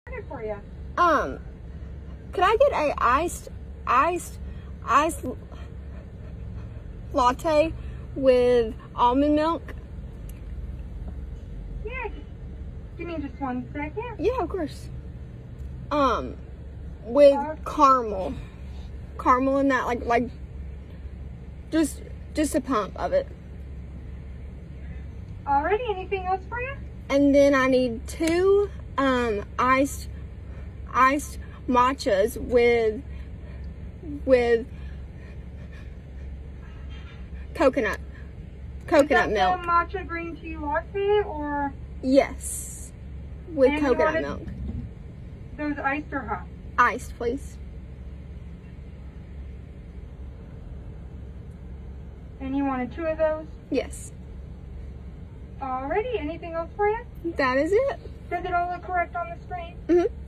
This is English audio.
For you. Could I get a iced latte with almond milk? Yeah. Give me just 1 second. Yeah, of course. With caramel in that, like just a pump of it. Alrighty, anything else for you? And then I need 2 iced matchas with coconut milk. Matcha green tea latte or? Yes, with coconut milk. Those iced or hot? Iced, please. And you wanted 2 of those? Yes. Alrighty, anything else for you? That is it. Does it all look correct on the screen? Mm-hmm.